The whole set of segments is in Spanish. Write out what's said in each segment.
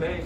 ley.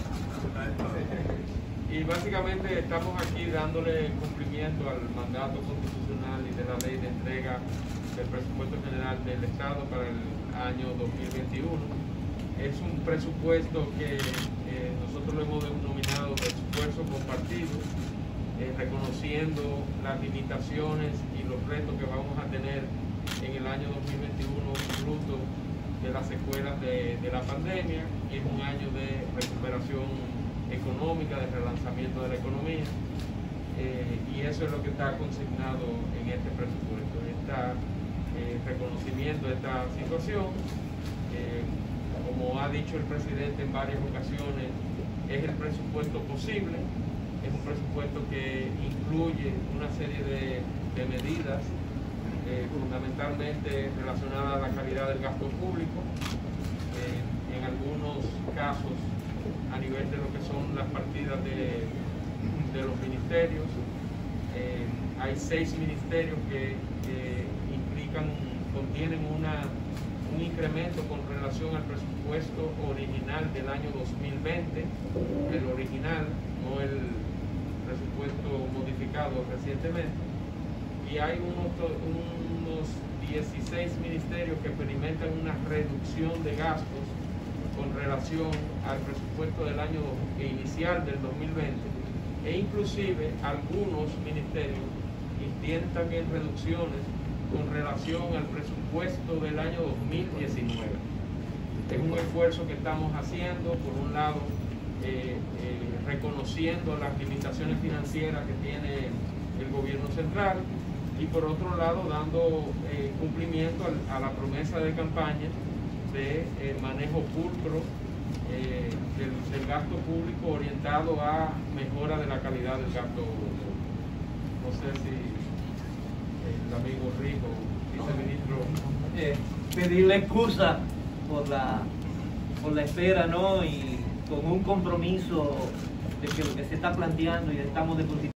Y básicamente estamos aquí dándole cumplimiento al mandato constitucional y de la ley de entrega del presupuesto general del Estado para el año 2021. Es un presupuesto que nosotros lo hemos denominado de esfuerzo compartido, reconociendo las limitaciones y los retos que vamos a tener en el año 2021 fruto de las secuelas de la pandemia. Es un año de recuperación económica, de relanzamiento de la economía, y eso es lo que está consignado en este presupuesto, reconocimiento de esta situación. Como ha dicho el presidente en varias ocasiones, es el presupuesto posible, es un presupuesto que incluye una serie de medidas fundamentalmente relacionadas a la calidad del gasto público, en algunos casos a nivel de lo que son las partidas de los ministerios. Hay 6 ministerios que contienen un incremento con relación al presupuesto original del año 2020, el original, no el presupuesto modificado recientemente. Y hay unos 16 ministerios que experimentan una reducción de gastos con relación al presupuesto del año inicial del 2020, e inclusive algunos ministerios tienen también reducciones con relación al presupuesto del año 2019. Es un esfuerzo que estamos haciendo, por un lado reconociendo las limitaciones financieras que tiene el gobierno central, y por otro lado dando cumplimiento a la promesa de campaña de manejo pulcro del gasto público orientado a mejora de la calidad del gasto público. No sé si el amigo Rico, viceministro. Pedirle excusa por la espera, ¿no? Y con un compromiso de que lo que se está planteando y estamos depositando